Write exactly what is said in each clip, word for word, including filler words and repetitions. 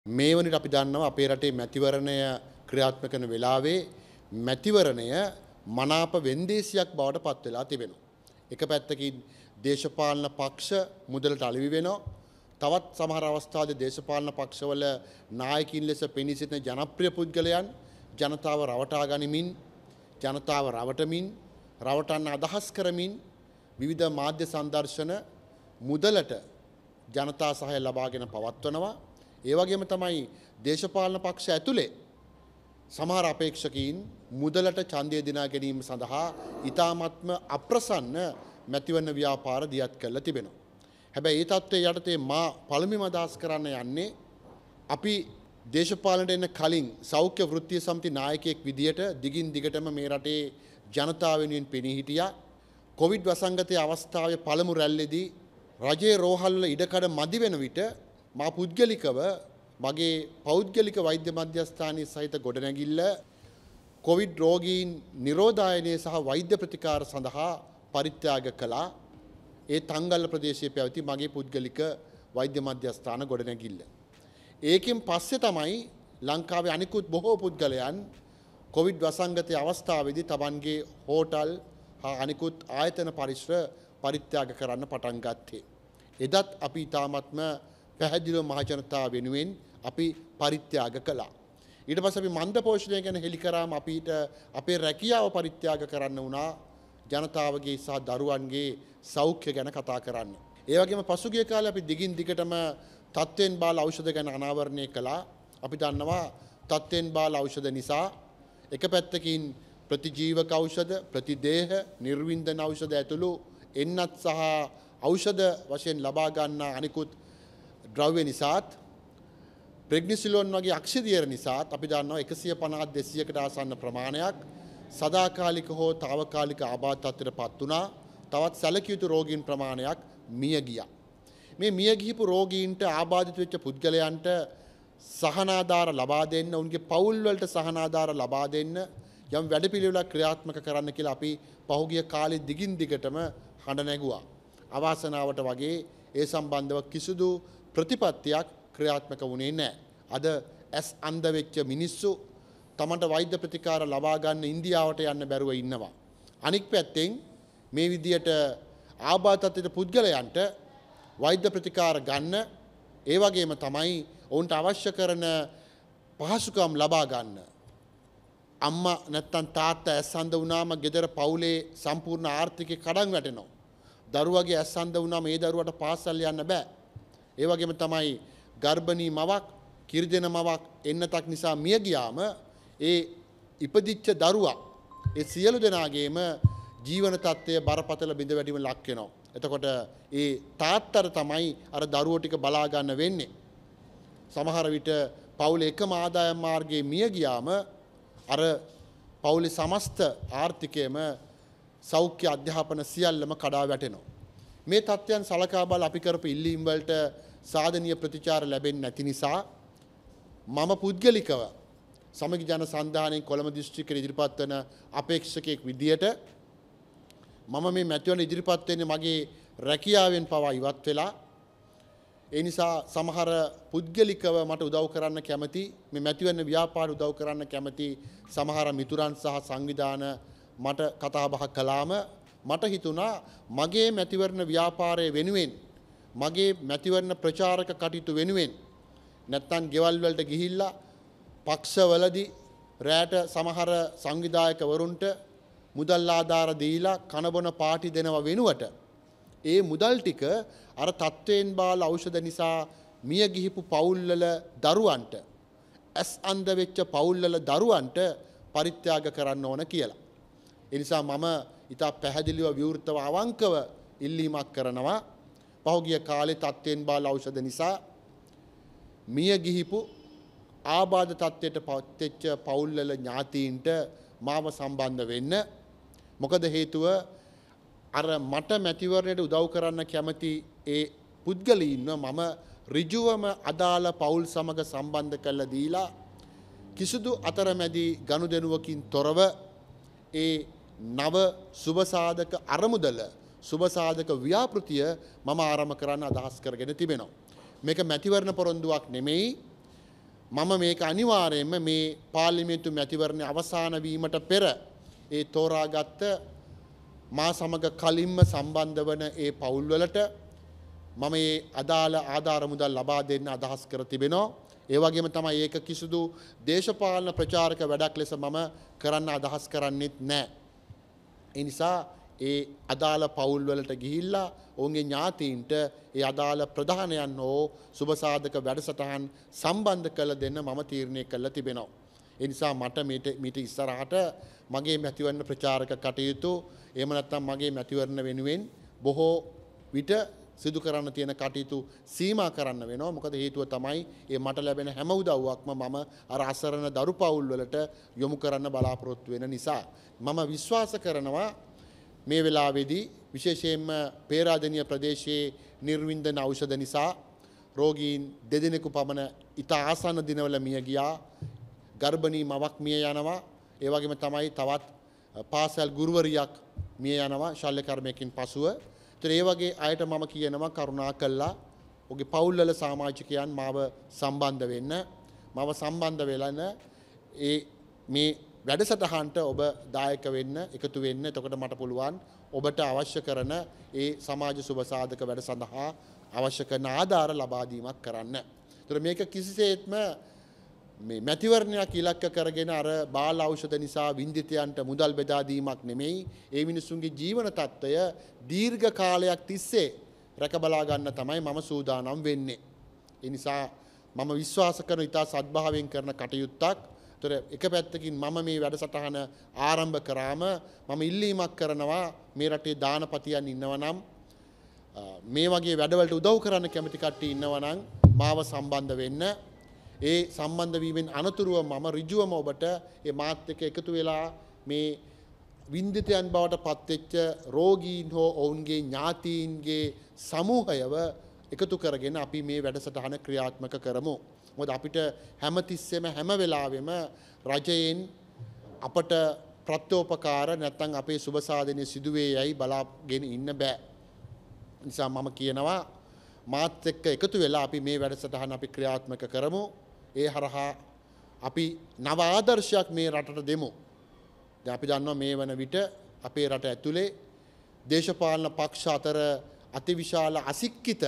මේ වනිට අපි දන්නවා අපේ රටේ මැතිවරණය ක්‍රියාත්මක කරන වෙලාවේ මැතිවරණය මනාප වෙන්දේසියක් බවට පත් වෙලා තිබෙනවා. එක පැත්තකින් දේශපාලන පක්ෂ මුදලට අලෙවි වෙනවා. තවත් සමහර අවස්ථාවලදී දේශපාලන පක්ෂවල නායකින් ලෙස පෙනී සිටින ජනප්‍රිය පුද්ගලයන් ජනතාව රවටා ගනිමින් ජනතාව රවටමින් රවටන්න අදහස් කරමින් විවිධ මාධ්‍ය සංදර්ශන මුදලට ජනතා සහාය ලබාගෙන පවත්වනවා. ඒ වගේම තමයි දේශපාලන පක්ෂ ඇතුලේ සමහර අපේක්ෂකයින් මුදලට ඡන්දය දිනා ගැනීම සඳහා ඊ타මත්ම අප්‍රසන්න මැතිවරණ ව්‍යාපාර දියත් කරලා තිබෙනවා. හැබැයි ඒ තත්ත්වයේ යටතේ මා පළමුවම අදහස් කරන්න යන්නේ අපි දේශපාලනයට එන්න කලින් සෞඛ්‍ය වෘත්තීය සමිති නායකයෙක් විදියට දිගින් දිගටම මේ රටේ ජනතාව වෙනුවෙන් පෙනී හිටියා. කොවිඩ් වසංගතයේ අවස්ථාවේ පළමු රැල්ලේදී රජයේ රෝහල් වල ඉඩකඩ මදි වෙන විට මා පුද්ගලිකව මගේ පෞද්ගලික වෛද්‍ය මධ්‍යස්ථානයේ සහිත ගොඩනැගිල්ල කොවිඩ් රෝගීන් නිරෝධායනය සහ වෛද්‍ය ප්‍රතිකාර සඳහා පරිත්‍යාග කළා. ඒ තංගල්ල ප්‍රදේශයේ පැවති මගේ පුද්ගලික වෛද්‍ය මධ්‍යස්ථාන ගොඩනැගිල්ල. ඒකෙන් පස්සේ තමයි ලංකාවේ අනිකුත් බොහෝ පුද්ගලයන් කොවිඩ් වසංගතයේ අවස්ථාවේදී Tamanගේ හෝටල් හා අනිකුත් ආයතන පරිශ්‍ර පරිත්‍යාග කරන්න පටන් ගත්තේ. එදත් අපි ඊ타මත්ම පැහැදිලිව මහ ජනතාව වෙනුවෙන් අපි පරිත්‍යාග කළා. ඊට පස්සේ අපි මන්ද පෝෂණය ගැන හෙළි කරාම අපිට අපේ රැකියාව පරිත්‍යාග කරන්න වුණා ජනතාවගේ සහ දරුවන්ගේ සෞඛ්‍ය ගැන කතා කරන්න. ඒ වගේම පසුගිය කාලේ අපි දිගින් දිගටම තත්ත්වෙන් බාල ඖෂධ ගැන අනාවරණය කළා. අපි දන්නවා තත්ත්වෙන් බාල ඖෂධ නිසා එක පැත්තකින් ප්‍රතිජීවක ඖෂධ, ප්‍රතිදේහ, නිර්වින්දන ඖෂධ ඇතුළු එන්නත් සහ ඖෂධ වශයෙන් ලබා ගන්නා අනිකුත් ද්‍රව්‍ය නිසාත් ප්‍රෙග්නිසිලෝන් වගේ අක්ෂිදියර නිසාත් අපි දන්නවා එකසිය පනහක් දෙසීයකට ආසන්න ප්‍රමාණයක් සදාකාලික හෝ తాවකාලික ආබාධ තත්ත්වයට පත් වුණා. තවත් සැලකිය යුතු රෝගීන් ප්‍රමාණයක් මිය ගියා. මේ මිය ගිහිපු රෝගීන්ට ආබාධිත වෙච්ච පුද්ගලයන්ට සහනාධාර ලබා දෙන්න, උන්ගේ පවුල් වලට සහනාධාර ලබා දෙන්න යම් වැඩපිළිවෙලක් ක්‍රියාත්මක කරන්න කියලා අපි පහුගිය කාලේ දිගින් දිගටම හඬ නැගුවා. අවාසනාවට වගේ ඒ සම්බන්ධව කිසිදු ප්‍රතිපත්තියක් ක්‍රියාත්මක වුණේ නැහැ. අද ඇස් අන්ධ වෙච්ච මිනිස්සු තමන්ට වෛද්‍ය ප්‍රතිකාර ලබා ගන්න ඉන්දියාවට යන්න බැරුව ඉන්නවා. අනික් පැත්තෙන් මේ විදියට ආබාධිත පුද්ගලයන්ට වෛද්‍ය ප්‍රතිකාර ගන්න ඒ වගේම තමයි ඔවුන්ට අවශ්‍ය කරන පහසුකම් ලබා ගන්න. අම්මා නැත්තම් තාත්තා ඇස් අන්ධ වුණාම ගෙදර පවුලේ සම්පූර්ණ ආර්ථිකය කඩන් වැටෙනවා. දරුවගේ ඇස් අන්ධ වුණාම ඒ දරුවට පාසල් යන්න බෑ. ඒ වගේම තමයි ගර්භණී මවක්, කිරිදෙන මවක් එන්නතක් නිසා මිය ගියාම ඒ ඉපදිච්ච දරුවා ඒ සියලු දෙනාගේම ජීවන තත්ත්වය බරපතල බිඳ වැටීම ලක් වෙනවා. එතකොට ඒ තාත්තර තමයි අර දරුවෝ ටික බලා ගන්න වෙන්නේ. සමහර විට පවුලේ එකම ආදායම් මාර්ගයේ මිය ගියාම අර පවුලේ සමස්ත ආර්ථිකයම සෞඛ්‍ය අධ්‍යාපන සියල්ලම කඩා වැටෙනවා. මේ තත්ත්වයන් සලකා බලලා අපි කරපු ඉල්ලීම් වලට සාධනීය ප්‍රතිචාර ලැබෙන්නේ නැති නිසා මම පුද්ගලිකව සමගි ජන සන්ධානයෙන් කොළඹ දිස්ත්‍රික්කයේ ඉදිරිපත් වන අපේක්ෂකයෙක් විදියට මම මේ මැතිවරණ ඉදිරිපත් වෙන්නේ මගේ රැකියාවෙන් පවා ඉවත් වෙලා. ඒ නිසා සමහර පුද්ගලිකව මට උදව් කරන්න කැමති, මේ මැතිවරණ ව්‍යාපාර උදව් කරන්න කැමති සමහර මිතුරන් සහ සංවිධාන මට කතා බහ කළාම මට හිතුණා මගේ මැතිවරණ ව්‍යාපාරය වෙනුවෙන්, මගේ මැතිවරණ ප්‍රචාරක කටයුතු වෙනුවෙන් නැත්තම් ගෙවල් වලට ගිහිල්ලා පක්ෂවලදී රැට සමහර සංවිධායකවරුන්ට මුදල් ආධාර දීලා කනබොන පාටි දෙනව වෙනුවට ඒ මුදල් ටික අර තත්ත්වයෙන් බාල ඖෂධ නිසා මිය ගිහිපු පවුල්වල දරුවන්ට, ඇස් අන්ධ වෙච්ච පවුල්වල දරුවන්ට පරිත්‍යාග කරන්න ඕන කියලා. ඒ නිසා මම ඉතා පැහැදිලිව විවෘතව අවංකව ඉල්ලීමක් කරනවා. පහුගිය කාලේ තත්ත්වයෙන් බාල ඖෂධ නිසා මිය ගිහිපු ආබාධ තත්ත්වයට පත්වෙච්ච පවුල්වල ඥාතීන්ට මාව සම්බන්ධ වෙන්න. මොකද හේතුව අර මට මැතිවරණයට උදව් කරන්න කැමති ඒ පුද්ගලයින්ව මම ඍජුවම අදාළ පවුල් සමග සම්බන්ධ කරලා දීලා කිසිදු අතරමැදි ගනුදෙනුවකින් තොරව ඒ නව සුබසාධක අරමුදල සුබසාධක ව්‍යාපෘතිය මම ආරම්භ කරන්න අදහස් කරගෙන තිබෙනවා. මේක මැතිවරණ පොරොන්දුවක් නෙමෙයි. මම මේක අනිවාර්යයෙන්ම මේ පාර්ලිමේන්තු මැතිවරණය අවසන් වීමට පෙර ඒ තෝරාගත්ත මා සමග කලින්ම සම්බන්ධ වන ඒ පවුල් වලට මම මේ අදාළ ආධාර මුදල් ලබා දෙන්න අදහස් කර තිබෙනවා. ඒ වගේම තමයි ඒක කිසිදු දේශපාලන ප්‍රචාරක වැඩක් ලෙස මම කරන්න අදහස් කරන්නේත් නැහැ. ඒ නිසා ඒ අදාළ පවුල් වලට ගිහිල්ලා ඔවුන්ගේ ඥාතීන්ට ඒ අදාළ ප්‍රධානයන් හෝ සුබසාධක වැඩසටහන් සම්බන්ධ කළ දෙන්න මම තීරණය කළා තිබෙනවා. ඒ නිසා මට මීට මීට ඉස්සරහට මගේ මැතිවරණ ප්‍රචාරක කටයුතු එහෙම නැත්නම් මගේ මැතිවරණ වෙනුවෙන් බොහෝ විට සිදු කරන්න තියෙන කටයුතු සීමා කරන්න වෙනවා. මොකද හේතුව තමයි මේ මට ලැබෙන හැම උදව්වක්ම මම අර අසරණ දරු පවුල් වලට යොමු කරන්න බලාපොරොත්තු වෙන නිසා මම විශ්වාස කරනවා මේ වෙලාවේදී විශේෂයෙන්ම පේරාදෙණිය ප්‍රදේශයේ නිර්වින්දන ඖෂධ නිසා රෝගීන් දෙදෙනෙකු පමණ ඉතා ආසන්න දිනවල මිය ගියා. ගර්භණී මවක් මිය යනවා. ඒ වගේම තමයි තවත් පාසල් ගුරුවරියක් මිය යනවා ශල්‍ය කර්මයකින් පසුව. ඒතර ඒ වගේ අයට මම කියනවා කරුණා කළා ඔගේ පවුල් වල සමාජිකයන් මාව සම්බන්ධ වෙන්න. මාව සම්බන්ධ වෙලන ඒ මේ වැඩසටහනට ඔබ දායක වෙන්න එකතු වෙන්න. එතකොට මට පුළුවන් ඔබට අවශ්‍ය කරන ඒ සමාජ සුබසාධක වැඩ සඳහා අවශ්‍ය කරන ආධාර ලබා දීමක් කරන්න. ඒතර මේක කිසිසේත්ම මේ මැතිවරණයක් ඉලක්ක කරගෙන අර බාල ඖෂධ නිසා වින්දිතයන්ට මුදල් බෙදා දීමක් නෙමෙයි. ඒ මිනිසුන්ගේ ජීවන තත්ත්වය දීර්ඝ කාලයක් තිස්සේ රැක බලා ගන්න තමයි මම සූදානම් වෙන්නේ. ඒ නිසා මම විශ්වාස කරන ඉතා සද්භාවයෙන් කරන කටයුත්තක්. ඒතර එක පැත්තකින් මම මේ වැඩසටහන ආරම්භ කරාම මම ඉල්ලීමක් කරනවා මේ රටේ දානපතියන් ඉන්නවා නම් මේ වගේ වැඩවලට උදව් කරන්න කැමති කට්ටිය ඉන්නවා නම් මාව සම්බන්ධ වෙන්න. ඒ සම්බන්ධ වීමෙන් අනතුරුව මම ඍජුවම ඔබට ඒ මාත් එක්ක එකතු වෙලා මේ වින්දිතයන් බවට පත්වෙච්ච රෝගීන් හෝ ඔවුන්ගේ ඥාතීන්ගේ සමූහයව එකතු කරගෙන අපි මේ වැඩසටහන ක්‍රියාත්මක කරමු. මොකද අපිට හැමතිස්සෙම හැම වෙලාවෙම රජයෙන් අපට ප්‍රත්‍යෝපකාර නැත්නම් අපේ සුබ සාධනය සිදුවේ යයි බලාගෙන ඉන්න බෑ. නිසා මම කියනවා මාත් එක්ක එකතු වෙලා අපි මේ වැඩසටහන අපි ක්‍රියාත්මක කරමු. ඒ හරහා අපි නව ආදර්ශයක් මේ රටට දෙමු. දැන් අපි දන්නවා මේ වන විට අපේ රට ඇතුලේ දේශපාලන පක්ෂ අතර අතිවිශාල අසික්කිත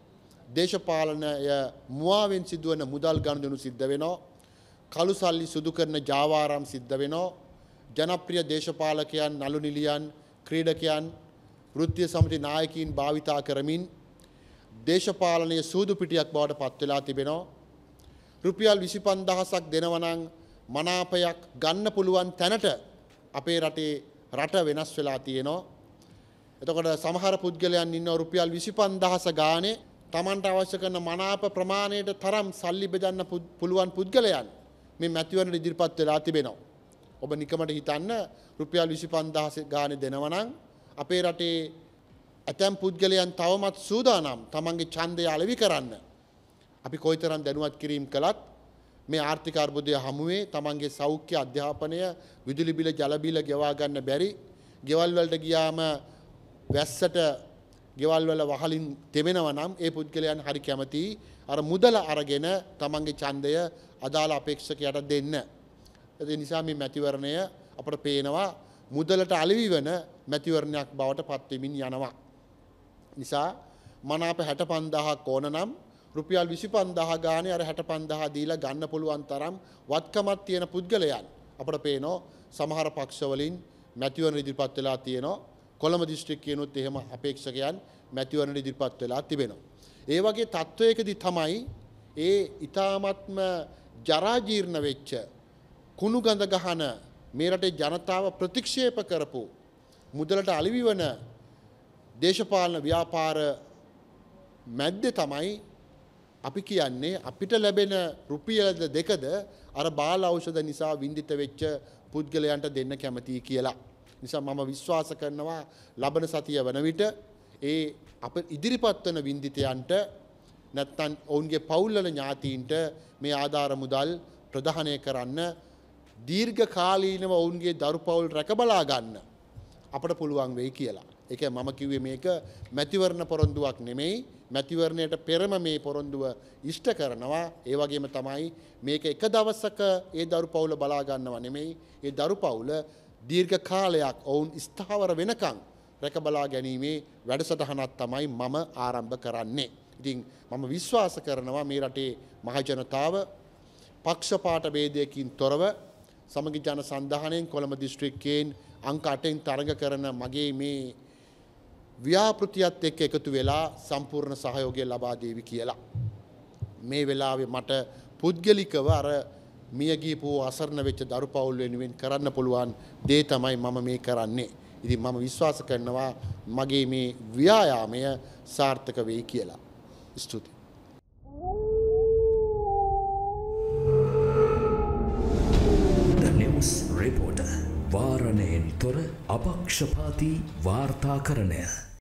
දේශපාලනය මුවාවෙන් සිදුවන මුදල් ගනුදෙනු සිද්ධ වෙනවා. කළු සල්ලි සුදු කරන ජාවාරම් සිද්ධ වෙනවා. ජනප්‍රිය දේශපාලකයන්, නළු නිලියන්, ක්‍රීඩකයන්, වෘත්තීය සමිති නායකයින් භාවිතා කරමින් දේශපාලනයේ සූදු පිටියක් බවට පත් වෙලා තිබෙනවා. රුපියල් විසි පන්දාහසක් දෙනවා නම් මනාපයක් ගන්න පුළුවන් තැනට අපේ රටේ රට වෙනස් වෙලා තියෙනවා. එතකොට සමහර පුද්ගලයන් ඉන්නවා රුපියල් විසි පන්දාහස ගානේ Tamanට අවශ්‍ය කරන මනාප ප්‍රමාණයට තරම් සල්ලි බෙදන්න පුළුවන් පුද්ගලයන් මේ මැතිවරණ ඉදිරිපත් වෙලා තිබෙනවා. ඔබ නිකමට හිතන්න රුපියල් විසි පන්දාහස ගානේ දෙනවා නම් අපේ රටේ ඇතැම් පුද්ගලයන් තවමත් සූදානම් තමන්ගේ ඡන්දය අලෙවි කරන්න. අපි කොයිතරම් දැනුවත් කිරීම කළත් මේ ආර්ථික අර්බුදය හමුවේ තමන්ගේ සෞඛ්‍ය, අධ්‍යාපනය, විදුලි බිල, ජල බිල ගෙවා ගන්න බැරි, ගෙවල් වලට ගියාම වැස්සට ගෙවල් වල වහලින් තෙමෙනවා නම් ඒ පුද්ගලයන් හරි කැමති අර මුදල අරගෙන තමන්ගේ ඡන්දය අදාළ අපේක්ෂකයට දෙන්න. ඒ නිසා මේ මැතිවරණය අපට පේනවා මුදලට අලෙවි වෙන මැතිවරණයක් බවට පත් වෙමින් යනවා. නිසා මනාප හැට පන්දාහක් ඕන නම් රුපියල් විසි පන්දාහ ගානේ අර හැට පන්දාහ දීලා ගන්න පුළුවන් තරම් වත්කමක් තියෙන පුද්ගලයන් අපට පේනවා සමහර පක්ෂවලින් මැතිවරණ ඉදිරිපත් වෙලා තියෙනවා. කොළඹ දිස්ත්‍රික්කයනොත් එහෙම අපේක්ෂකයන් මැතිවරණ ඉදිරිපත් වෙලා තිබෙනවා. ඒ වගේ තත්වයකදී තමයි ඒ ඊ타මත්ම ජරා ජීර්ණ වෙච්ච කුණු ගඳ ගහන මේ රටේ ජනතාව ප්‍රතික්ෂේප කරපු මුදලට අලෙවි වන දේශපාලන ව්‍යාපාර මැද්දේ තමයි අපි කියන්නේ අපිට ලැබෙන රුපියල් දෙකද අර බාල ඖෂධ නිසා වින්දිත වෙච්ච පුද්ගලයන්ට දෙන්න කැමතියි කියලා. නිසා මම විශ්වාස කරනවා ලබන සතිය වන විට ඒ අප ඉදිරිපත් වන වින්දිතයන්ට නැත්නම් ඔවුන්ගේ පවුල් වල ඥාතීන්ට මේ ආධාර මුදල් ප්‍රදානය කරන්න දීර්ඝ කාලීනව ඔවුන්ගේ දරු පවුල් රැකබලා ගන්න අපට පුළුවන් වෙයි කියලා. ඒක මම කිව්වේ මේක මැතිවරණ පොරොන්දුවක් නෙමෙයි. මැතිවරණයට පෙරම මේ පොරොන්දුව ඉෂ්ට කරනවා. ඒ වගේම තමයි මේක එක දවසක ඒ දරු පවුල බලා ගන්නව නෙමෙයි. ඒ දරු පවුල දීර්ඝ කාලයක් ඔවුන් ස්ථාවර වෙනකන් රැක බලා ගැනීමේ වැඩසටහනක් තමයි මම ආරම්භ කරන්නේ. ඉතින් මම විශ්වාස කරනවා මේ රටේ මහ ජනතාව පක්ෂපාත ભેදයකින් තොරව සමගි ජන සන්ධානයෙන් කොළඹ දිස්ත්‍රික්කයෙන් අංක අටෙන් තරඟ කරන මගේ මේ ව්‍යාපෘතියත් එක්ක එකතු වෙලා සම්පූර්ණ සහයෝගය ලබා දේවි කියලා. මේ වෙලාවේ මට පුද්ගලිකව අර මිය ගියපු අසරණ වෙච්ච දරු පවුල් වෙනුවෙන් කරන්න පුළුවන් දේ තමයි මම මේ කරන්නේ. ඉතින් මම විශ්වාස කරනවා මගේ මේ ව්‍යායාමය සාර්ථක වෙයි කියලා. ස්තුතියි. The News Reporter වාරණයෙන් තොර අපක්ෂපාතී වාර්තාකරණය.